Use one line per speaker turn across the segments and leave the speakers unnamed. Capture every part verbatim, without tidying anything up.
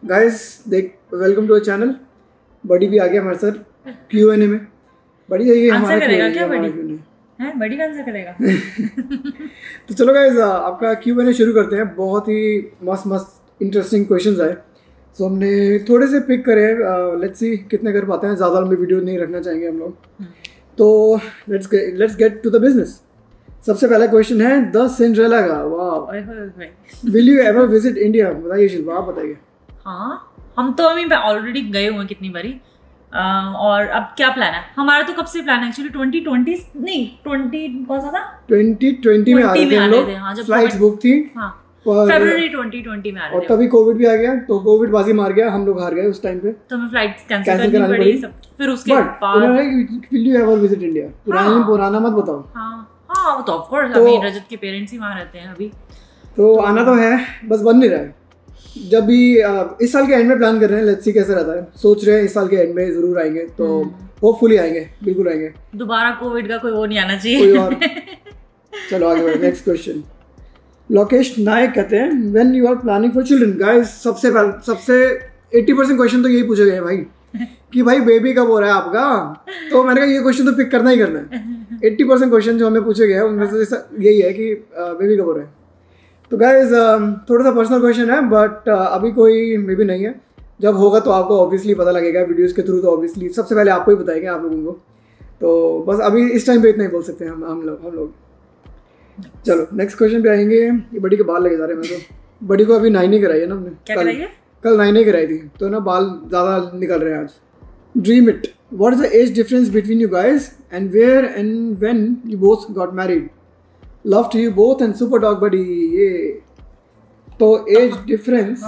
Guys देख welcome to a channel. बड़ी भी आ गया हमारे साथ क्यू एन ए में। बड़ी ये हमारा
करेगा क्या? बड़ी
है
बड़ी आंसर करेगा।
तो चलो गाइस आपका क्यू एन ए शुरू करते हैं। बहुत ही मस्त मस्त इंटरेस्टिंग क्वेश्चंस आए, सो हमने थोड़े से पिक करे। लेट्स सी कितने कर पाते हैं। ज़्यादा लंबी वीडियो नहीं रखना चाहेंगे हम लोग, तो let's let's get to the business. सबसे पहला क्वेश्चन है द सिंड्रेला का। वाह, will you ever visit India? बताइए शिल्पा, आप बताइए।
हाँ, हम तो अभी ऑलरेडी गए हुए हैं कितनी बारी। uh, और अब क्या प्लान है हमारा? तो कब से प्लान है एक्चुअली? ट्वेंटी ट्वेंटी नहीं ट्वेंटी कौन सा था?
ट्वेंटी ट्वेंटी में आ रहे थे हम लोग। हाँ, फ्लाइट्स बुक थी। हाँ,
फरवरी ट्वेंटी ट्वेंटी में आ रहे थे।
और तभी कोविड भी आ गया, तो कोविड बाजी मार गया, हम लोग हार गए उस टाइम पे, तो
हमें फ्लाइट्स कैंसिल करनी पड़ी सब। फिर उसके बाद
उन्होंने will you ever visit India? पुराना पुराना मत बताओ।
हाँ हाँ, तो ऑफ कोर्स अभी रजत के पेरेंट्स ही वहाँ रहते हैं अभी,
तो आना तो है, बस बन नहीं रहा है। जब भी इस साल के एंड में प्लान कर रहे हैं, लेट्स सी कैसे रहता है। सोच रहे हैं इस साल के एंड में जरूर आएंगे, तो होपफुली आएंगे, बिल्कुल आएंगे।
दोबारा कोविड का कोई वो नहीं आना चाहिए।
कोई और चलो आगे बढ़ो। नेक्स्ट क्वेश्चन लोकेश नायक कहते हैं when you are planning for children. Guys सबसे पहले सबसे अस्सी परसेंट क्वेश्चन तो यही पूछे गए भाई कि भाई बेबी कब हो रहा है आपका। तो मैंने कहा ये क्वेश्चन तो पिक करना ही करना है। अस्सी परसेंट क्वेश्चन जो हमें पूछे गए हैं उनमें से यही है कि बेबी कब हो रहा है। तो गाइस थोड़ा सा पर्सनल क्वेश्चन है, बट अभी कोई मे भी नहीं है। जब होगा तो आपको ऑब्वियसली पता लगेगा वीडियोस के थ्रू, तो ऑब्वियसली सबसे पहले आपको ही बताएंगे आप लोगों को। तो बस अभी इस टाइम पे इतना ही बोल सकते हैं हम हम लोग हम लोग चलो नेक्स्ट क्वेश्चन पे आएंगे। ये बड़ी के बाल लगे जा रहे हैं मेरे को। बड़ी को अभी नाइन ही कराई है ना हमने।
क्या कराई है?
कल नाइन ही कराई थी, तो ना बाल ज़्यादा निकल रहे हैं आज। Dream it, what is the age difference between you guys and where and when you both got married? Love to you both and super dog buddy. ये तो एज डिफरेंस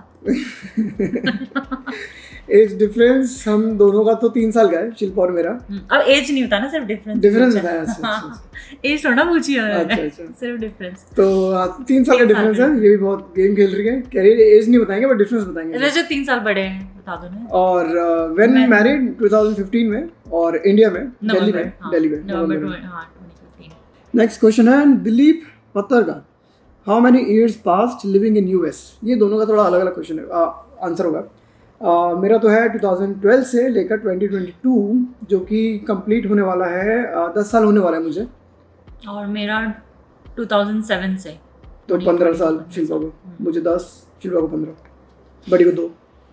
एज डिफरेंस हम दोनों का तो तीन साल का है, शिल्पा और मेरा।
अब एज नहीं होता ना, सिर्फ डिफरेंस
डिफरेंस होता है।
एज थोड़ा पूछी है।
अच्छा अच्छा,
सिर्फ डिफरेंस।
तो तीन साल का डिफरेंस है। ये भी बहुत गेम खेल रही है, कह रही है एज नहीं बताएंगे बट डिफरेंस बताएंगे।
रजत तीन साल बड़े हैं, बता दो ना।
और व्हेन मैरिड ट्वेंटी फिफ्टीन में, और इंडिया में दिल्ली में दिल्ली में
November twenty fifteen.
Next question है दिलीप पत्तर का। How many years past living in US? ये दोनों का थोड़ा अलग अलग क्वेश्चन है, आंसर होगा। uh, मेरा तो है ट्वेंटी ट्वेल्व से लेकर ट्वेंटी ट्वेंटी टू, जो कि कंप्लीट होने वाला है, uh, दस साल होने वाला है मुझे।
और मेरा टू थाउजेंड सेवन से,
तो पंद्रह साल शिल्पा को, मुझे दस, शिल्पा को पंद्रह, बड़ी को दो।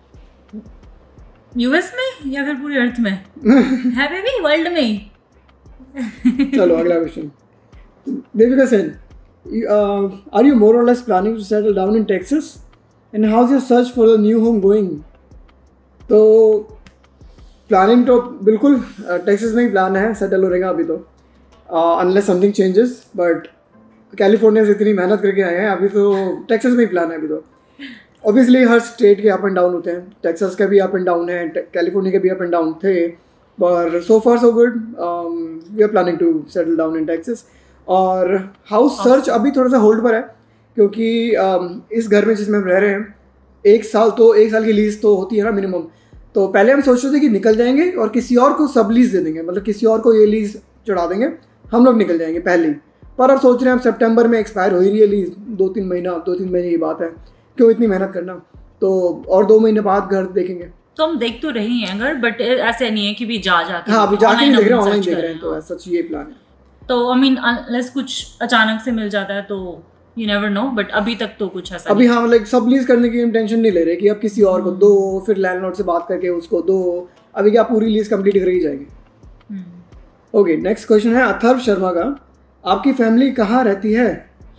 यूएस में या फिर पूरी अर्थ में है बेबी? वर्ल्ड में ही।
चलो अगला question. Devika Sen, are you more और less planning to settle down in Texas and how is your search for the new home going? तो प्लानिंग तो बिल्कुल टेक्सास में ही प्लान है, सेटल हो रहेगा अभी तो, unless something changes. But California से इतनी मेहनत करके आए हैं, अभी तो टेक्सास में ही प्लान है अभी तो। ऑब्वियसली हर स्टेट के अप एंड डाउन होते हैं, टेक्सास का भी अप एंड डाउन है, कैलिफोर्निया के भी अप एंड डाउन थे, पर so far so good. We are planning to settle down in Texas. और हाउस सर्च अभी थोड़ा सा होल्ड पर है, क्योंकि um, इस घर में जिसमें हम रह रहे हैं एक साल तो एक साल की लीज तो होती है ना मिनिमम। तो पहले हम सोच रहे थे कि निकल जाएंगे और किसी और को सब लीज दे देंगे, मतलब किसी और को ये लीज चढ़ा देंगे, हम लोग निकल जाएंगे पहले ही। पर अब सोच रहे हैं अब सितंबर में एक्सपायर हो ही रही है लीज, दो तीन महीना दो तीन महीने की बात है, क्यों इतनी मेहनत करना। तो और दो महीने बाद घर देखेंगे।
तो हम देख तो रहे हैं घर, बट ऐसे नहीं है कि भी जा जा के।
हाँ, अभी जाके नहीं देख रहे हैं, ऑनलाइन देख रहे हैं, तो सच ये प्लान है।
तो आई मीन अनलेस कुछ अचानक से मिल जाता है तो यू नेवर नो, बट अभी तक तो कुछ ऐसा
अभी। हाँ, लाइक सब लीज करने की हम टेंशन नहीं ले रहे कि अब किसी और को दो, फिर लैंडलॉर्ड से बात करके उसको दो। अभी क्या पूरी लीज कंप्लीट कर ही जाएगी। ओके, नेक्स्ट क्वेश्चन है अथर्व शर्मा का। आपकी फैमिली कहाँ रहती है?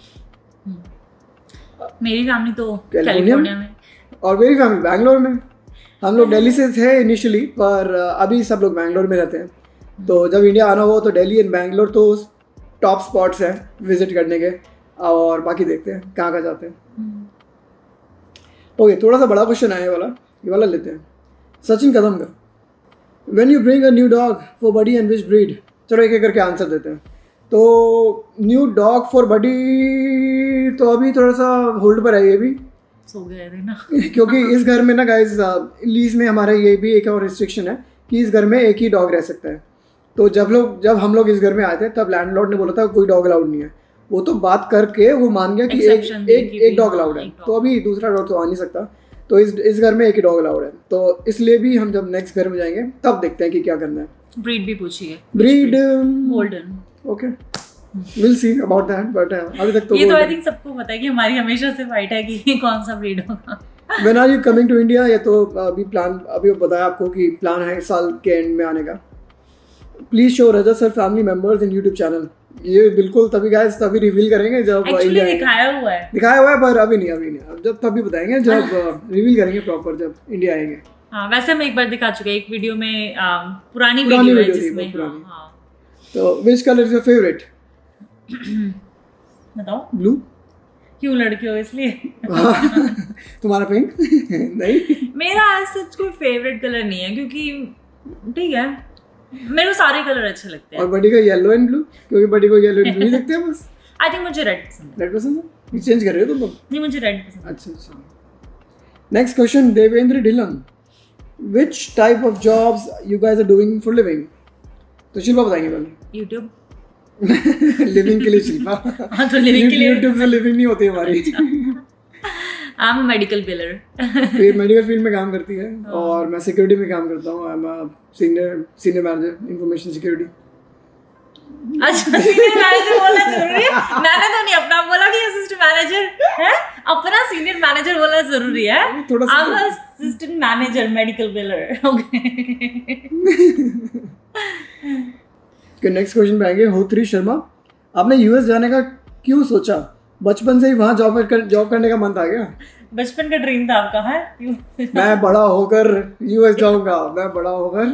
मेरी फैमिली तो
कैलिफोर्निया में, और मेरी फैमिली बैंगलोर में। हम लोग दिल्ली से थे इनिशियली, पर अभी सब लोग बैंगलोर में रहते हैं। तो जब इंडिया आना हो तो दिल्ली एंड बैंगलोर तो टॉप स्पॉट्स हैं विजिट करने के, और बाकी देखते हैं कहाँ कहाँ जाते हैं। ओके, थोड़ा सा बड़ा क्वेश्चन है ये वाला, ये वाला लेते हैं सचिन कदम का। When you bring a new dog for buddy and which breed? चलो एक एक करके आंसर देते हैं। तो न्यू डॉग फॉर बडी तो अभी थोड़ा सा होल्ड पर है, ये भी
सो गए थे ना
क्योंकि इस घर में ना गाइस लीज में हमारा ये भी एक और रिस्ट्रिक्शन है कि इस घर में एक ही डॉग रह सकता है। तो जब लोग जब हम लोग इस घर में आए थे तब लैंडलॉर्ड ने बोला था कोई डॉग अलाउड नहीं है। वो तो बात करके वो मान गया कि एक एक एक डॉग अलाउड है, तो अभी दूसरा डॉग तो आ नहीं सकता। तो इस इस घर में एक ही डॉग अलाउड है, तो इसलिए भी हम जब नेक्स्ट घर में जाएंगे तब देखते हैं कि क्या करना है।
ब्रीड भी पूछिए।
Breed
golden.
Okay, will see about that, but अभी तक तो
ये तो आई थिंक सबको पता है कि हमारी हमेशा से फाइट है कि कौन सा ब्रीड होगा।
When are you coming to India? ये तो अभी प्लान, अभी बताया आपको कि प्लान है इस साल के एंड में आने का। Please show Rajat sir family members in YouTube channel. ये बिल्कुल तभी गाइस तभी रिवील करेंगे जब
इंडिया दिखाया हुआ है
दिखाया हुआ है पर अभी नहीं अभी नहीं जब तभी बताएंगे जब रिवील करेंगे प्रॉपर जब इंडिया आएंगे।
हाँ वैसे हम एक बार दिखा चुके हैं एक वीडियो में, आ, पुरानी
पुरानी
वीडियो,
वीडियो
है जिसमें
थी,
हाँ, हाँ।
तो which colour is your favourite?
बताओ।
ब्लू।
क्यों लड़के हो इसलिए?
तुम्हारा पिंक? नहीं,
मेरा सच कोई फेवरेट कलर नहीं है क्योंकि ठीक है मेरे को सारे कलर अच्छे लगते हैं।
और बडी का येलो एंड ब्लू, क्योंकि बडी को येलो एंड ब्लू दिखते हैं बस।
आई थिंक मुझे रेड पसंद है।
रेड पसंद है? चेंज कर रहे हो तुम लोग?
नहीं मुझे रेड पसंद है।
अच्छा अच्छा। Next question, Devendra Dhillon, which type of jobs you guys are doing for living? तो शिल्पा बताएंगे पहले।
यूट्यूब।
लिविंग के लिए शिल्पा।
हाँ तो लिविंग के लिए
यूट्यूब से लिविंग नहीं होती हमारी।
I am medical biller.
ये मेडिकल फील्ड में काम करती है और मैं सिक्योरिटी में काम करता हूँ। I am a senior senior manager information security.
अच्छा सीनियर मैनेजर बोलना जरूरी है? मैंने तो नहीं अपना बोला कि असिस्टेंट मैनेजर है, अपना सीनियर मैनेजर बोलना जरूरी है।
थोड़ा सा
I am assistant manager medical biller. Okay.
के नेक्स्ट क्वेश्चन पे आएंगे। होत्री शर्मा, आपने यूएस जाने का क्यों सोचा? बचपन से ही वहाँ जॉब कर जॉब करने का मन था क्या?
बचपन का ड्रीम था आपका है?
मैं बड़ा होकर यूएस जाऊंगा, मैं बड़ा होकर।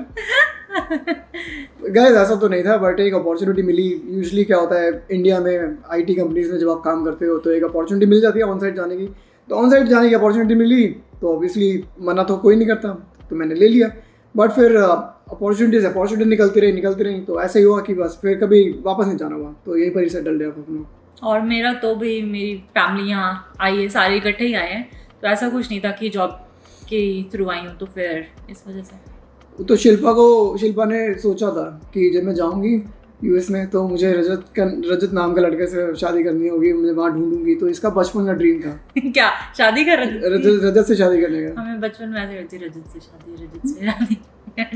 गाइस ऐसा तो नहीं था बट एक अपॉर्चुनिटी मिली। यूजुअली क्या होता है इंडिया में आईटी कंपनीज में जब आप काम करते हो तो एक अपॉर्चुनिटी मिल जाती है ऑन साइट जाने की, तो ऑन साइट जाने की अपॉर्चुनिटी मिली तो ऑब्वियसली मना तो कोई नहीं करता, तो मैंने ले लिया। बट फिर अपॉर्चुनिटीज अपॉर्चुनिटी निकलती रही निकलती रही तो ऐसे ही हुआ कि बस फिर कभी वापस नहीं जाना हुआ, तो यहीं पर ही सेटल रहे अपना।
और मेरा तो भी मेरी फैमिली यहाँ आई है, सारे इकट्ठे ही आए हैं, तो ऐसा कुछ नहीं था कि जॉब के थ्रू आई हूँ, तो फिर इस वजह से।
तो शिल्पा को शिल्पा ने सोचा था कि जब मैं जाऊँगी यूएस में तो मुझे रजत का रजत नाम के लड़के से शादी करनी होगी, मुझे वहाँ ढूंढूंगी, तो इसका बचपन का ड्रीम था।
क्या शादी का? रजत
रजत रजत से शादी करने का।
हमें बचपन में ऐसे करती रजत से शादी रजत से शादी।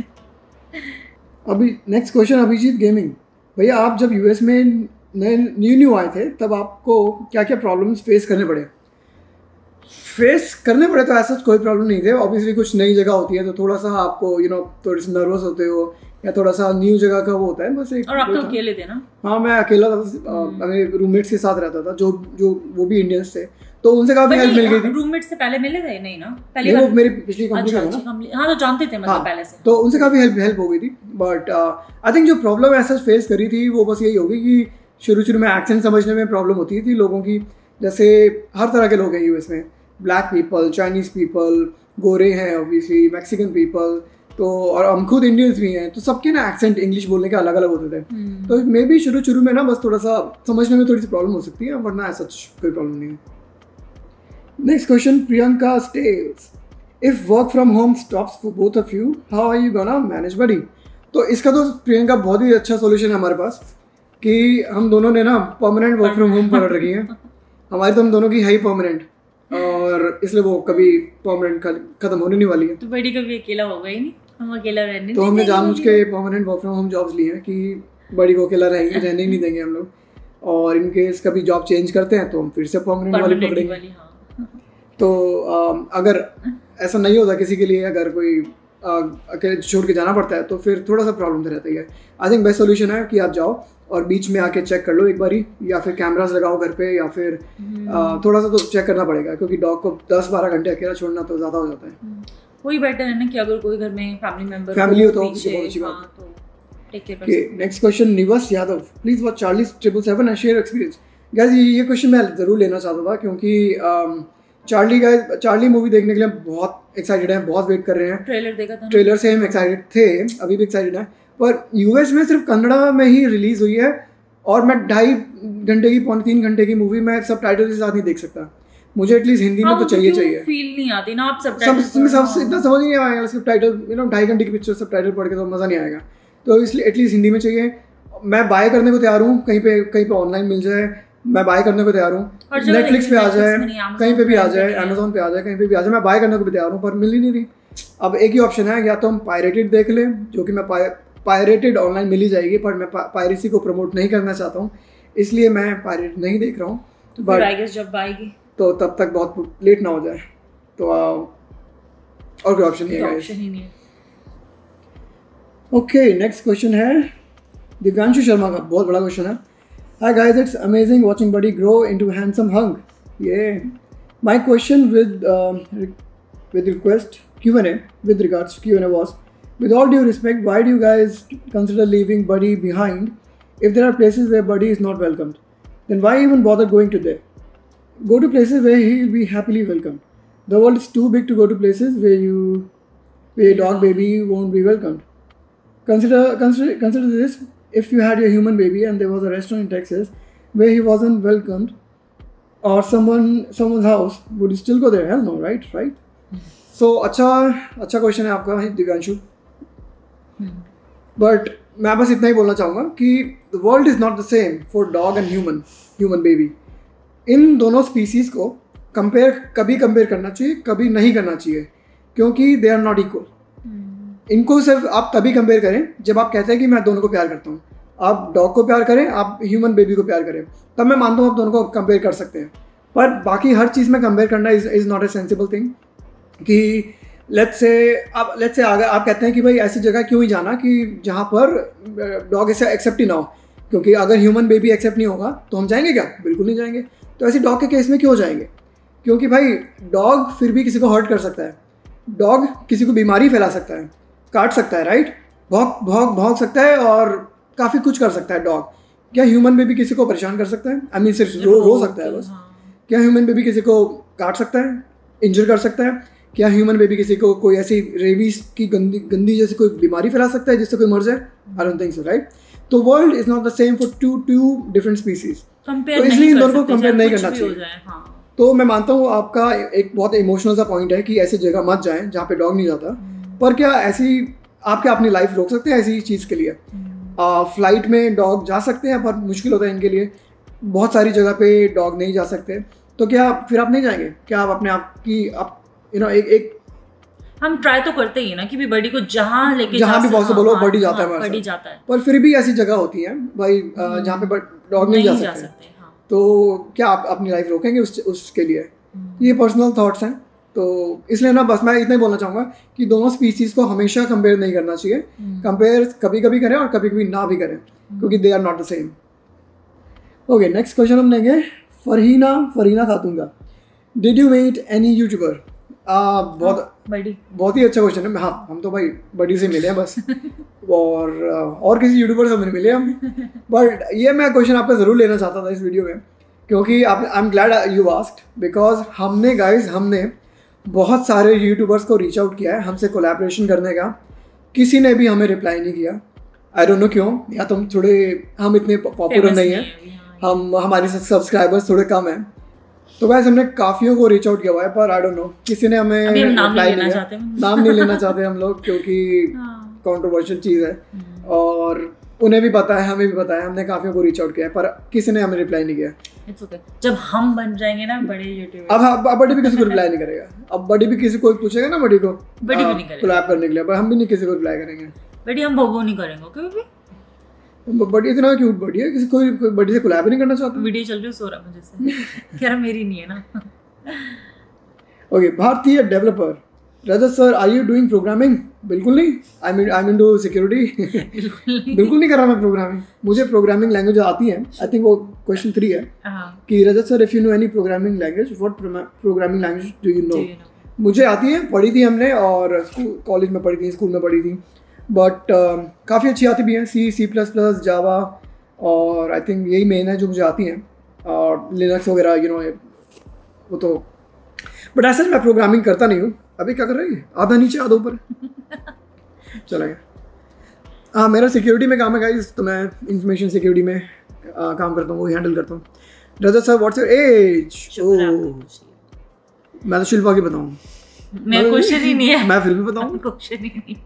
अभी नेक्स्ट क्वेश्चन, अभिजीत गेमिंग, भैया आप जब यूएस में नए न्यू न्यू आए थे तब आपको क्या क्या प्रॉब्लम्स फेस करने पड़े? फेस करने पड़े तो ऐसा कोई प्रॉब्लम नहीं थे। ऑब्वियसली कुछ नई जगह होती है तो थोड़ा सा आपको यू नो थोड़ी सी नर्वस होते हो या थोड़ा सा न्यू जगह का वो होता है बस एक।
और आप तो अकेले थे ना?
हाँ मैं अकेला था, मेरे रूममेट्स के साथ रहता था जो जो वो भी इंडियंस थे, तो उनसे काफी हेल्प मिल गई थी।
रूममेट से पहले मिले थे नहीं ना? पहली
बार
वो
मेरी पिछली कंपनी
अच्छा,
में ना।
हाँ तो जानते थे मतलब
हाँ,
पहले से,
तो उनसे काफी हेल्प हेल्प हो गई थी। बट आई थिंक जो प्रॉब्लम ऐसा फेस करी थी वो बस यही होगी कि शुरू शुरू में एक्सेंट समझने में प्रॉब्लम होती थी लोगों की। जैसे हर तरह के लोग हैं यूएस में, ब्लैक पीपल, चाइनीज पीपल, गोरे हैं ऑब्वियसली, मैक्सिकन पीपल, तो और हम खुद इंडियंस भी हैं, तो सबके ना एक्सेंट इंग्लिश बोलने के अलग अलग होते थे। तो मे बी शुरू शुरू में ना बस थोड़ा सा समझने में थोड़ी सी प्रॉब्लम हो सकती है, वरना ऐसा कोई प्रॉब्लम नहीं है। Next question, Priyanka Stells, if work from home stops for both of you, how are you gonna manage buddy? तो इसका तो प्रियंका बहुत ही अच्छा सोल्यूशन है हमारे पास कि हम दोनों ने ना परमानेंट वर्क फ्रॉम होम पकड़ रखी है। हमारी तो हम दोनों की है ही परमानेंट, और इसलिए वो कभी परमानेंट खत्म होने नहीं वाली है।
तो बड़ी कभी अकेला होगा ही नहीं, हम अकेला रहने।
तो हमने जानबूझ के permanent work from home jobs ली हैं कि बड़ी को अकेला रहेंगे रहने ही नहीं देंगे हम लोग, और इन केस कभी जॉब चेंज करते हैं तो हम फिर से परमानेंट वाली पकड़ेंगे। हाँ। तो आ, अगर ऐसा नहीं होता किसी के लिए, अगर कोई अकेले छोड़ के जाना पड़ता है तो फिर थोड़ा सा प्रॉब्लम तो रहता ही है। आई थिंक बेस्ट सोल्यूशन है कि आप जाओ और बीच में आके चेक कर लो एक बारी, या फिर कैमरास लगाओ घर पे, या फिर आ, थोड़ा सा तो चेक करना पड़ेगा क्योंकि डॉग को दस बारह घंटे अकेला छोड़ना तो ज़्यादा हो जाता है।
वही बेटर है ना कि अगर कोई घर में फैमिली मेंबर
फैमिली हो तो बहुत अच्छी बात है।
Take care person.
Next question, Niwas Yadav, please watch Charlie triple seven and share experience. Guys ये क्वेश्चन मैं ज़रूर लेना चाहता था क्योंकि चार्ली गाइस चार्ली मूवी देखने के लिए बहुत एक्साइटेड हैं, बहुत वेट कर रहे हैं।
ट्रेलर देखा था,
ट्रेलर से हम एक्साइटेड थे, अभी भी एक्साइटेड हैं, पर यूएस में सिर्फ कन्नड़ा में ही रिलीज हुई है और मैं ढाई घंटे की पौने तीन घंटे की मूवी मैं सब टाइटल के साथ नहीं देख सकता। मुझे एटलीस्ट हिंदी में तो चाहिए चाहिए
फील नहीं आती ना, आप सब
सब सब इतना समझ नहीं आएगा सब टाइटल, यू नो ढाई घंटे की पिक्चर सब टाइटल पढ़ के तो मज़ा नहीं आएगा, तो इसलिए एटलीस्ट हिंदी में चाहिए। मैं बाय करने को तैयार हूँ, कहीं पे कहीं पे ऑनलाइन मिल जाए मैं बाय करने को तैयार हूँ, नेटफ्लिक्स पे आ जाए, कहीं पे भी आ जाए, अमेजोन पे आ जाए, कहीं पे भी आ जाए, मैं बाय करने को भी तैयार हूँ, पर मिल ही नहीं रही। अब एक ही ऑप्शन है, या तो हम पायरेटेड देख लें, जो कि मैं पायरेटेड ऑनलाइन मिल ही जाएगी, पर मैं पायरेसी को प्रमोट नहीं करना चाहता हूँ, इसलिए मैं पायरेट नहीं देख रहा हूँ।
बट आई गेस जब आएगी
तो तब तक बहुत लेट ना हो जाए, तो और कोई ऑप्शन नहीं है
ऑप्शन ही नहीं है।
ओके, नेक्स्ट क्वेश्चन है दिव्यांशु शर्मा का, बहुत बड़ा क्वेश्चन है। Hi guys, it's amazing watching Buddy grow into handsome hunk. Yeah. My question with um, with request Q and A with regards to Q and A was, with all due respect, why do you guys consider leaving Buddy behind if there are places where Buddy is not welcomed? Then why even bother going to there? Go to places where he will be happily welcomed. The world is too big to go to places where you where your dog baby won't be welcomed. Consider consider consider this. If you had your human baby and there was a restaurant in Texas where he wasn't welcomed, or someone someone's house, would you still go there? Hell no, right? Right? So अच्छा अच्छा question है आपका Divyanshu, but मैं बस इतना ही बोलना चाहूँगा कि the world is not the same for dog and human human baby. इन दोनों स्पीसीज को कंपेयर कभी कंपेयर करना चाहिए, कभी नहीं करना चाहिए, क्योंकि दे आर नॉट इक्वल। इनको सिर्फ आप तभी कंपेयर करें जब आप कहते हैं कि मैं दोनों को प्यार करता हूँ। आप डॉग को प्यार करें, आप ह्यूमन बेबी को प्यार करें, तब मैं मानता हूँ आप दोनों को कंपेयर कर सकते हैं। पर बाकी हर चीज़ में कंपेयर करना is is not a sensible thing. कि लेट्स से आप लेट्स से अगर आप कहते हैं कि भाई ऐसी जगह क्यों ही जाना कि जहाँ पर डॉग इसे एक्सेप्ट ही ना हो, क्योंकि अगर ह्यूमन बेबी एक्सेप्ट नहीं होगा तो हम जाएंगे क्या? बिल्कुल नहीं जाएंगे। तो ऐसे डॉग के केस में क्यों जाएंगे? क्योंकि भाई डॉग फिर भी किसी को हर्ट कर सकता है, डॉग किसी को बीमारी फैला सकता है, काट सकता है, राइट? भौंक भौंक भौंक सकता है और काफ़ी कुछ कर सकता है डॉग। क्या ह्यूमन बेबी किसी को परेशान कर सकता है? आई मीन सिर्फ रो रो सकता है बस। क्या ह्यूमन बेबी किसी को काट सकता है, इंजर कर सकता है? क्या ह्यूमन बेबी किसी को कोई ऐसी रेबीज की गंदी गंदी जैसी कोई बीमारी फैला सकता है जिससे कोई मर जाए? I don't think so, right? तो world is not the same for two two different species, तो इसलिए इन दोनों को कंपेयर नहीं करना चाहिए। तो मैं मानता हूँ आपका एक बहुत इमोशनल सा पॉइंट है कि ऐसी जगह मत जाएं जहाँ पे डॉग नहीं जाता, पर क्या ऐसी आप क्या अपनी लाइफ रोक सकते हैं ऐसी चीज़ के लिए? फ्लाइट में डॉग जा सकते हैं पर मुश्किल होता है इनके लिए, बहुत सारी जगह पे डॉग नहीं जा सकते, तो क्या फिर आप नहीं जाएंगे? क्या आप अपने आप की आप यू नो एक एक
हम ट्राई तो करते ही ना कि भी बडी को जहाँ लेके
जहाँ भी पॉसिबल हो बडी जाता है,
बडी जाता है,
पर फिर भी ऐसी जगह होती है भाई जहाँ पे डॉग नहीं जा सकते, तो क्या आप अपनी लाइफ रोकेंगे उस उसके लिए? ये पर्सनल थॉट्स हैं। तो इसलिए ना बस मैं इतना ही बोलना चाहूँगा कि दोनों स्पीसीज़ को हमेशा कंपेयर नहीं करना चाहिए। कंपेयर कभी कभी करें और कभी कभी ना भी करें, क्योंकि they are not the same. Okay, next question हम लेंगे फरहीना फरहीना खातून का। Did you meet any YouTuber? बहुत
बड़ी
बहुत ही अच्छा क्वेश्चन है। हाँ, हम तो भाई बड़ी से मिले हैं बस और और किसी यूट्यूबर से नहीं मिले हम, बट ये मैं क्वेश्चन आपका ज़रूर लेना चाहता था इस वीडियो में, क्योंकि आप I am glad you asked, because हमने गाइज हमने बहुत सारे यूट्यूबर्स को रीच आउट किया है हमसे कोलैबोरेशन करने का, किसी ने भी हमें रिप्लाई नहीं किया। आई डोंट नो क्यों, या तुम थोड़े हम इतने पॉपुलर नहीं हैं, हम हमारे सब्सक्राइबर्स थोड़े कम हैं, तो वैसे हमने काफ़ियों को रीच आउट किया हुआ है, पर आई डोंट नो किसी ने हमें रिप्लाई नहीं किया। नाम नहीं लेना चाहते हम लोग, क्योंकि कॉन्ट्रोवर्शियल चीज़ है और उन्हें भी पता है, हमें भी पता है, हमने काफियों को रीच आउट किया है, पर किसी ने हमें रिप्लाई नहीं किया।
It's okay. जब हम बन जाएंगे ना बड़े यूट्यूबर,
अब अब बड़ी भी किसी को रिप्लाई नहीं करेगा। अब बड़ी भी किसी को पूछेगा ना बड़ी को
बड़ी भी नहीं करेगा
कोलैब करने के लिए, पर हम भी नहीं किसी को रिप्लाई करेंगे।
बड़ी हम भगो नहीं करेंगे क्योंकि
बड़ी इतना क्यूट बड़ी है, किसी कोई बड़ी से कोलैब नहीं करना चाहता।
वीडियो चल रही है सो रहा मुझे से कह रहा मेरी नहीं है ना।
ओके, भारतीय developer Rajat sir, are you doing programming? बिल्कुल नहीं, I mean I mean do security. बिल्कुल नहीं कर रहा मैं प्रोग्रामिंग, मुझे प्रोग्रामिंग लैंग्वेज आती है। आई थिंक वो क्वेश्चन थ्री है कि Rajat sir if you know any programming language, what programming language do you know? मुझे आती है, पढ़ी थी हमने और स्कूल कॉलेज में पढ़ी थी, स्कूल में पढ़ी थी, बट uh, काफ़ी अच्छी आती भी हैं, सी सी प्लस प्लस जावा, और आई थिंक यही मेन है जो मुझे आती हैं, और लिनक्स वगैरह यू नो वो तो, बट ऐसा मैं प्रोग्रामिंग करता नहीं हूँ। अभी क्या कर रही है? आधा नीचे आधा ऊपर चला गया। हाँ, मेरा सिक्योरिटी में काम है गाइस, तो मैं इंफॉर्मेशन सिक्योरिटी में आ, काम करता हूँ, वो हैंडल करता हूँ। Rajat sir, what's your age? मैं तो शिल्पा की बताऊँ,
मैं क्वेश्चन ही नहीं है,
मैं फिर भी बताऊँ
क्वेश्चन ही नहीं,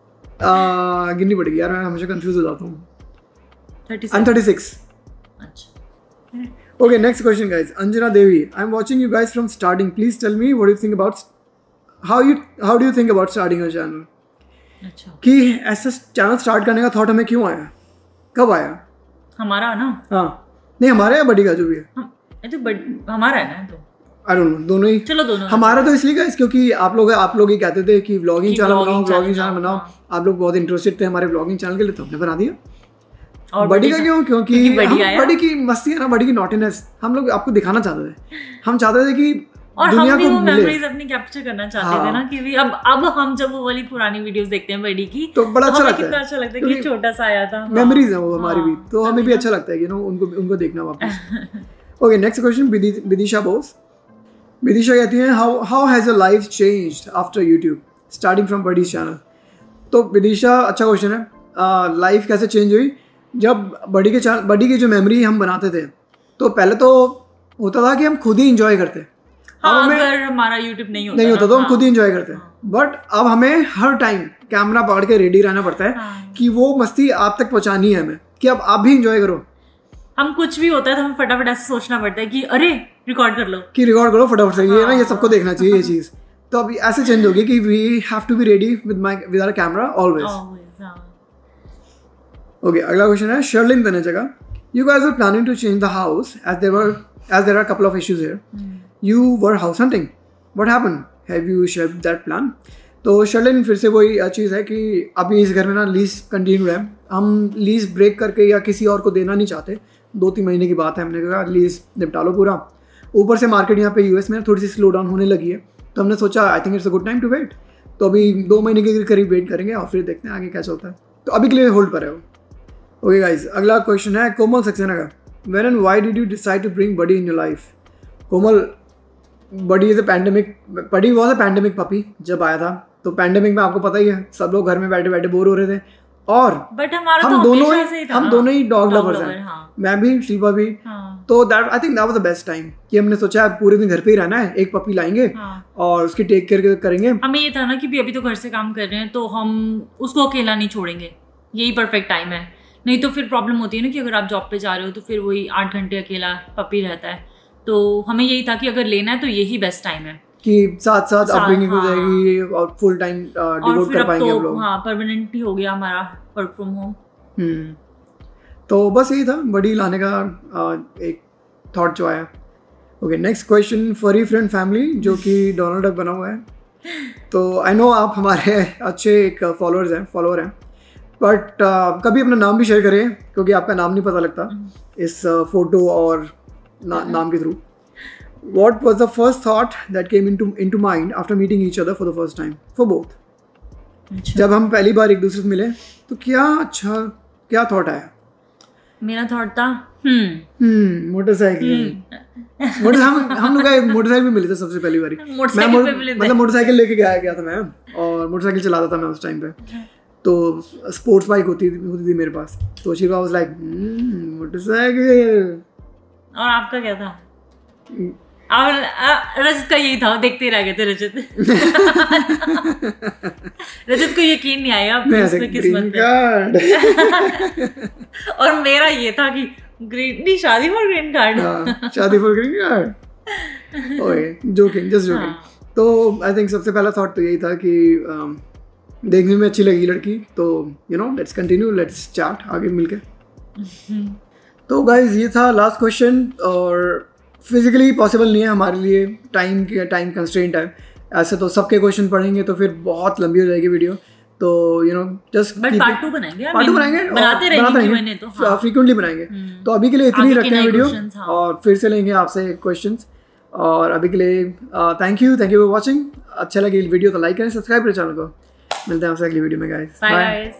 गिननी पड़ेगी यार, मैं हमेशा कंफ्यूज हो जाता हूँ।
I am
thirty six.
अच्छा,
Okay, next question, guys. Anjana Devi, I'm watching you guys from starting. Please tell me what do you think about how you how do you think about starting your channel?
अच्छा
कि ऐसा channel start करने का thought हमें क्यों आया, कब आया?
हमारा ना
हाँ नहीं हमारा है बड़ी का जो भी है
हम ये तो बट हमारा है ना तो
आई डोंट नो दोनों ही
चलो दोनों
हमारा तो इसलिए गाइस क्योंकि आप लोग आप लोग ही कहते थे कि व्लॉगिंग
कि
चैनल बनाओ
vlogging
व्लॉगिंग
channel
चैनल बनाओ
हाँ।
आप लोग बहुत इंटरेस्टेड थे हमारे व्लॉगिंग चैनल के लिए तो हमने बना दिया।
और
बड़ी का क्यों क्योंकि
क्योंकि बड़ी
हम
आया।
बड़ी की मस्ती है ना बड़ी की नॉटीनेस हम लोग आपको दिखाना चाहते थे हम चाहते थे कि
और
दुनिया
हम भी
को
वो
मिले
मेमोरीज अपनी कैप्चर करना चाहते
हाँ।
थे ना कि भी अब अब हम जब वो वाली पुरानी वीडियोस देखते हैं बड़ी की
तो बड़ा अच्छा
हमें
लगता
कितना
है
अच्छा लगता है
क्योंकि
कि छोटा सा आया था
मेमोरीज है वो हमारी भी
हाँ,
तो हमें
तभी
भी
ना।
अच्छा लगता है कि नो उनको उनको देखना वापस। Okay next question Vidisha Bose Vidisha कहती हैं how how has your life changed after YouTube starting from buddy channel. तो विदिशा अच्छा क्वेश्चन है लाइफ कैसे चेंज हुई जब बड़ी के चैनल बड़ी की जो मेमोरी हम बनाते थे तो पहले तो होता था कि हम खुद ही इंजॉय करते
हाँ,
अब हमें
अगर हमारा यूट्यूब नहीं होता
नहीं होता
ना,
तो हम
हाँ,
खुद ही इंजॉय करते हैं बट अब हमें हर टाइम कैमरा पकड़ के रेडी रहना पड़ता है
हाँ।
कि वो मस्ती आप तक पहुंचानी है हमें कि अब आप भी इंजॉय करो
हम कुछ भी होता है तो हमें फटाफट ऐसे सोचना पड़ता है कि अरे रिकॉर्ड कर लो
कि रिकॉर्ड करो फटाफट से ये ना ये सबको देखना चाहिए ये चीज़ तो अब ऐसे चेंज होगी कि we have to be ready with my with our camera always.
Always, हाँ।
ओके अगला क्वेश्चन है Sharlin Taneja you guys are planning to change the house as there were as there are couple of issues here you were house hunting what happened have you shared that plan. तो शर्लिन फिर से वही चीज़ है कि अभी इस घर में ना लीज कंटिन्यू है हम लीज ब्रेक करके या किसी और को देना नहीं चाहते दो तीन महीने की बात है हमने कहा लीज निपटा लो पूरा ऊपर से मार्केट यहाँ पे यूएस में थोड़ी सी स्लो डाउन होने लगी है तो हमने सोचा I think it's a good time to wait तो अभी दो महीने के करीब वेट करेंगे और फिर देखते हैं आगे क्या चलता है तो अभी के लिए होल्ड पर है वो। ओके गाइस अगला क्वेश्चन है कोमल सक्सेना का when and why did you decide to bring Buddy in your life. Komal Buddy is a pandemic Buddy was a pandemic puppy जब आया था तो पैंडेमिक में आपको पता ही है सब लोग घर में बैठे बैठे बोर हो रहे थे और
बट हमारा
हम
तो
दोनों
हमेशा
ही
से ही था
हम
ना,
दोनों ही डॉग
dog
लवर्स
lover,
हैं
हाँ।
मैं भी शिल्पा भी
हाँ,
तो that I think that was the best time कि हमने सोचा पूरे दिन घर पे ही रहना है एक पपी लाएंगे
हाँ।
और उसकी टेक केयर करेंगे।
हमें ये था ना कि भी अभी तो घर से काम कर रहे हैं तो हम उसको अकेला नहीं छोड़ेंगे यही परफेक्ट टाइम है नहीं तो फिर प्रॉब्लम होती है ना कि अगर आप जॉब पे जा रहे हो तो फिर वही आठ घंटे अकेला पपी रहता है तो हमें यही था कि अगर लेना है तो यही बेस्ट टाइम है
कि साथ साथ
साथ,
अपब्रिंगिंग हो
हाँ।
जाएगी और फुल टाइम
और
डिवोट
फिर
कर
अब
पाएंगे हम
तो
लोग।
हाँ परमानेंट ही हो गया हमारा वर्क फ्रॉम होम।
हम्म तो बस यही था बड़ी लाने का uh, एक थॉट जो आया। Okay next question furry friend family जो कि डोनाल्ड डक बना हुआ है तो आई नो आप हमारे अच्छे एक फॉलोअर्स हैं फॉलोअर हैं बट uh, कभी अपना नाम भी शेयर करें क्योंकि आपका नाम नहीं पता लगता इस फोटो uh, और ना, नाम के through. What was the first thought that came into into mind after meeting each other for the first time for both?
अच्छा।
जब हम पहली बार एक दूसरे से मिले तो क्या अच्छा क्या थॉट आया।
मेरा थॉट था हम्म
हम्म मोटरसाइकिल मोटर हम हम लोग मोटरसाइकिल पे मिले थे सबसे पहली बारी
मोटरसाइकिल पे मिले थे।
मतलब मोटरसाइकिल लेके गया गया था मैं और मोटरसाइकिल चलाता था मैं उस टाइम पे तो स्पोर्ट्स बाइक होती होती थी मेरे पास तो शी वाज लाइक मोटरसाइकिल। और
आपका क्या था? और रजत का यही था देखते ही रह गए थे रजत रजत को यकीन नहीं आया अपनी किस्मत पे और मेरा ये था कि ग्रीन नहीं शादी फॉर ग्रीन कार्ड
शादी for green card okay joking just joking. तो आई थिंक सबसे पहला थॉट तो यही था कि um, देखने में अच्छी लगी लड़की तो you know let's continue let's chat आगे मिलके। तो गाइज ये था लास्ट क्वेश्चन और फिजिकली पॉसिबल नहीं है हमारे लिए टाइम की टाइम कंस्ट्रेंट है ऐसे तो सबके क्वेश्चन पढ़ेंगे तो फिर बहुत लंबी हो जाएगी वीडियो तो you know just
but part two बनाएंगे
पार्ट टू बनाएंगे
बनाते रहेंगे तो हाँ।
फ्रीक्वेंटली बनाएंगे तो अभी के लिए इतनी रखते हैं वीडियो और फिर से लेंगे आपसे क्वेश्चंस और अभी के लिए thank you thank you for watching. अच्छा लगे वीडियो तो लाइक करें सब्सक्राइब करें चैनल को। मिलते हैं आपसे अगली वीडियो में गाइस
बाय गाइस।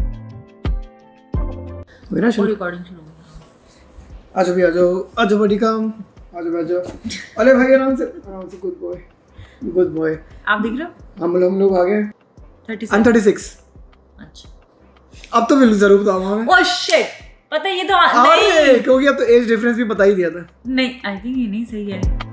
मेरा शुरू
रिकॉर्डिंग शुरू
आज भी आज आज बड़ी काम आज आज अरे भाई आराम से आराम से गुड बॉय गुड बॉय।
आप दिख रहे हो
हम लोग हम लोग आ गए
थर्टी
I'm thirty-six।
अच्छा
अब तो बिल्कुल जरूर बताऊंगा मैं।
ओह शिट पता है ये तो
अरे क्योंकि अब तो एज डिफरेंस भी बता ही दिया था।
नहीं आई थिंक ये नहीं सही है।